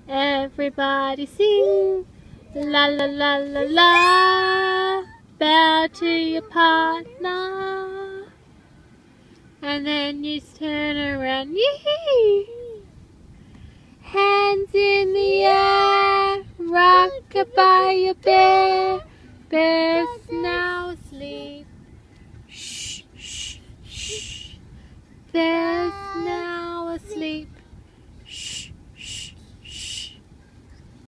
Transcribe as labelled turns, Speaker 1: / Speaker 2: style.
Speaker 1: Everybody sing, la la la la la, bow to your partner, and then you turn around, yee, hands in the air, rock-a-bye your bear, bear's now asleep, shh, shh, shh, bear